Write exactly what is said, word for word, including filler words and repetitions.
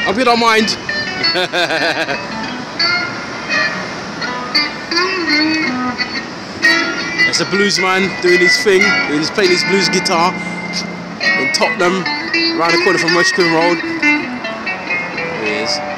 hope you don't mind. That's a blues man doing his thing. He's playing his blues guitar in Tottenham, around the corner from West Queen Road. There he is.